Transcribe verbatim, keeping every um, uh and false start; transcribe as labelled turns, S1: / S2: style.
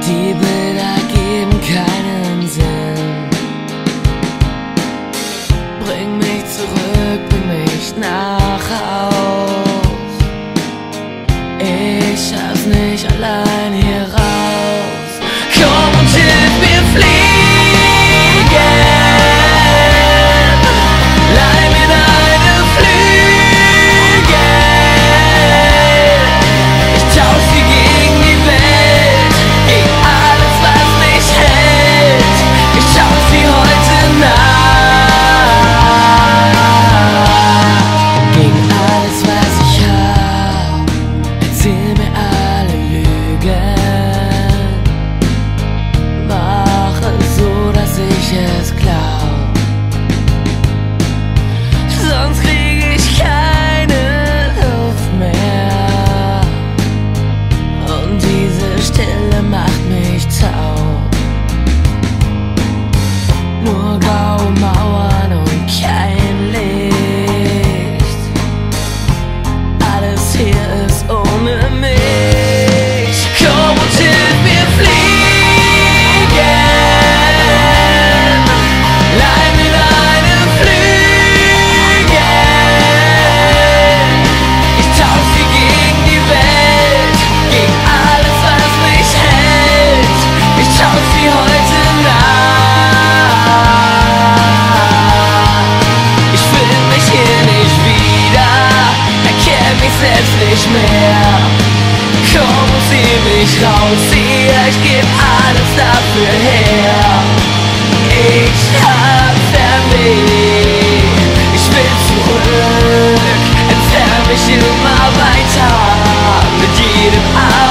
S1: Die Bilder geben keinen Sinn. Bring mich zurück, bring mich nach Haus. Ich schaff's nicht allein hier raus. Komm und hilf mir fliegen. Leih mir deine Flügel. Ich tausch sie gegen die Welt, gegen alles, was mich hält. Ich tausch sie heute Nacht gegen alles, was ich hab. Erzähl mir alle Lügen. Mache so, dass ich es glaub. Sonst krieg ich keine Luft mehr. Und diese Stille macht mich taub. Nur graue Mauern und kein Licht. Alles hier ist ohne mich. Komm und hilf mir fliegen. Leih mir deine Flügel. Ich tausch sie gegen die Welt, gegen alles, was mich hält. Ich tausch sie heute Nacht. Ich find mich hier nicht wieder, erkenn mich selbst nicht mehr. Komm und zieh mich raus hier, ich geb alles dafür her. Ich hab Fernweh, ich will zurück, entfern mich immer weiter mit jedem Abend.